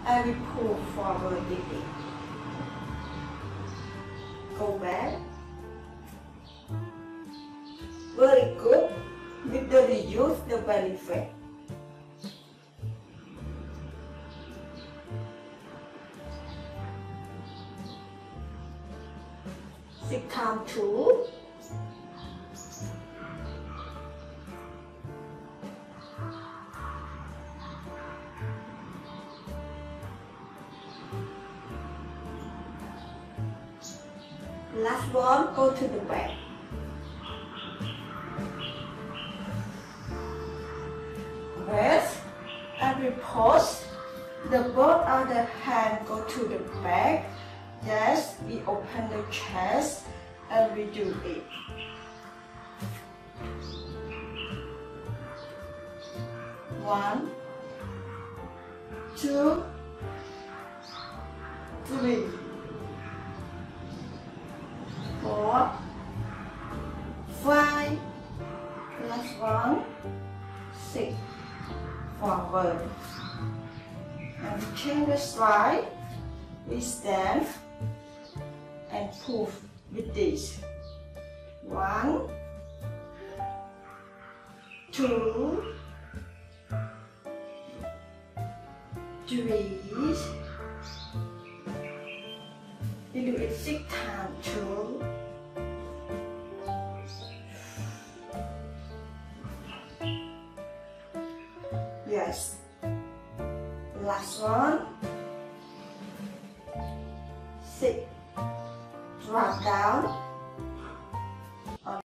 and we pull forward deeply. Go back. Very good. With the reduce the belly fat. Sit down 2. Last one, go to the back. Rest and repose. The both of the hand go to the back. Yes, we open the chest and we do it. One, 2, 3, 4, 5, last one, 6, forward. And we change the side. We stand and pull with this. 1, 2, 3. We do it 6 times. 2. Yes. Last one. 6. Drop down.